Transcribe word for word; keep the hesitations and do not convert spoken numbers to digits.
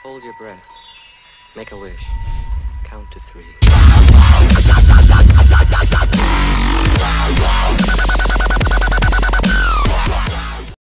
Hold your breath. Make a wish. Count to three.